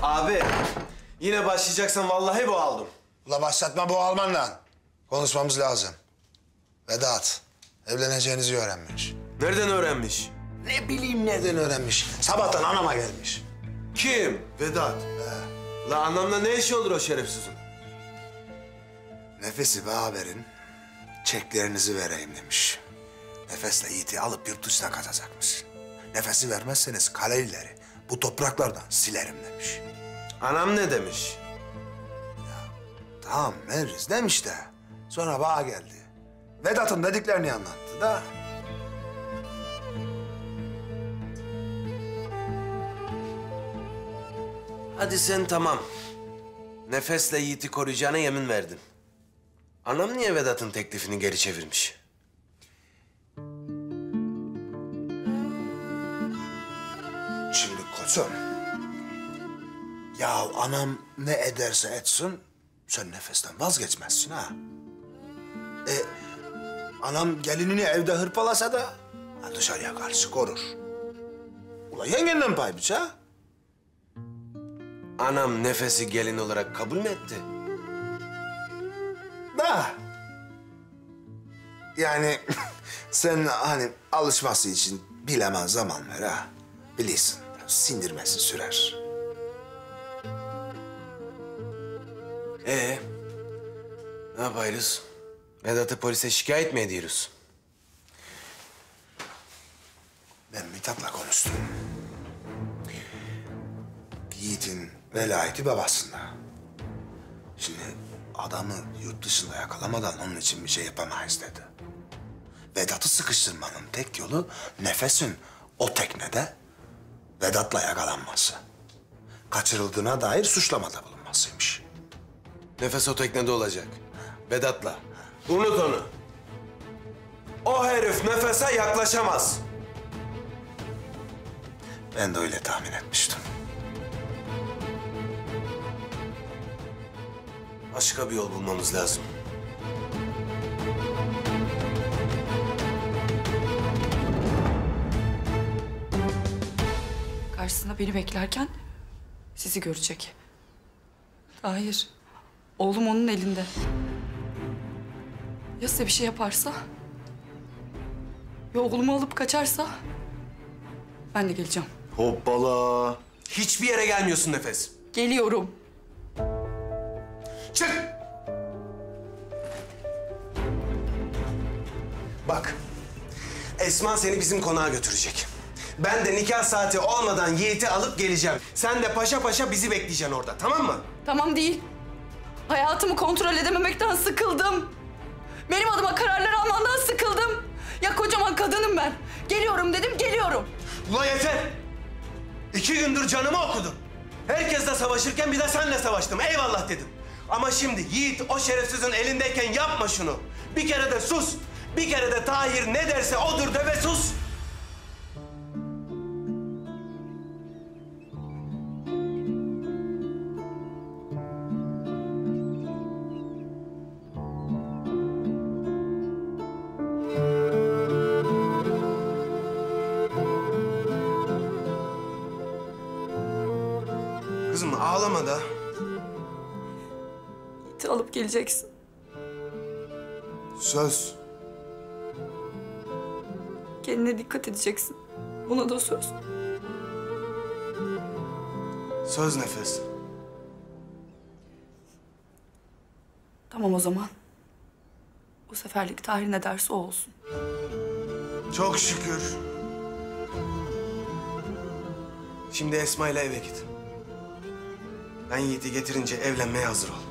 Abi, yine başlayacaksan vallahi boğaldım. Ula başlatma bu Alman'la. Konuşmamız lazım. Vedat, evleneceğinizi öğrenmiş. Nereden öğrenmiş? Ne bileyim nereden öğrenmiş. Sabahtan anama gelmiş. Kim? Vedat. La anamla ne işi olur o şerefsizin? Nefesi be haberin. Çeklerinizi vereyim demiş. Nefesle Yiğit'i alıp yurt dışına kaçacakmış. Nefesi vermezseniz Kalelileri bu topraklardan silerim demiş. Anam ne demiş? Tamam veririz demiş de. Sonra bana geldi. Vedat'ın dediklerini anlattı da. Hadi sen tamam. Nefesle Yiğit'i koruyacağına yemin verdin. Anam niye Vedat'ın teklifini geri çevirmiş? Şimdi koçum. Ya anam ne ederse etsin sen nefesten vazgeçmezsin ha. Anam gelinini evde hırpalasa da dışarıya karşı korur. Ula yengenden pay biç ha. Anam Nefes'i gelin olarak kabul mü etti? Da. Yani sen hani alışması için bilemez zaman ver ha. Bilirsin sindirmesi sürer. Ne yapıyoruz? Vedat'ı polise şikayet mi ediyoruz? Ben Mithat'la konuştum. Yiğit'in velayeti babasında. Şimdi adamı yurt dışında yakalamadan onun için bir şey yapamayız dedi. Vedat'ı sıkıştırmanın tek yolu Nefes'in o teknede Vedat'la yakalanması. Kaçırıldığına dair suçlamada bulunmasıymış. Nefes o teknede olacak. Vedat'la. Unut onu. O herif Nefes'e yaklaşamaz. Ben de öyle tahmin etmiştim. Başka bir yol bulmamız lazım. Karşısında beni beklerken sizi görecek. Hayır, oğlum onun elinde. Ya size bir şey yaparsa? Ya oğlumu alıp kaçarsa? Ben de geleceğim. Hoppala. Hiçbir yere gelmiyorsun Nefes. Geliyorum. Çık! Bak, Esma seni bizim konağa götürecek. Ben de nikah saati olmadan Yiğit'i alıp geleceğim. Sen de paşa paşa bizi bekleyeceksin orada, tamam mı? Tamam değil. Hayatımı kontrol edememekten sıkıldım. Benim adıma kararlar almandan sıkıldım. Ya kocaman kadınım ben. Geliyorum dedim, geliyorum. Ulan yeter! 2 gündür canımı okudun. Herkesle savaşırken bir de seninle savaştım. Eyvallah dedim. Ama şimdi Yiğit o şerefsizin elindeyken yapma şunu. Bir kere de sus. Bir kere de Tahir ne derse odur de ve sus. Kızım ağlama da. Yiğit'i alıp geleceksin. Söz. Kendine dikkat edeceksin. Buna da söz. Söz Nefes. Tamam o zaman. Bu seferlik Tahir ne derse o olsun. Çok şükür. Şimdi Esma ile eve git. Ben Yiğit'i getirince evlenmeye hazır ol.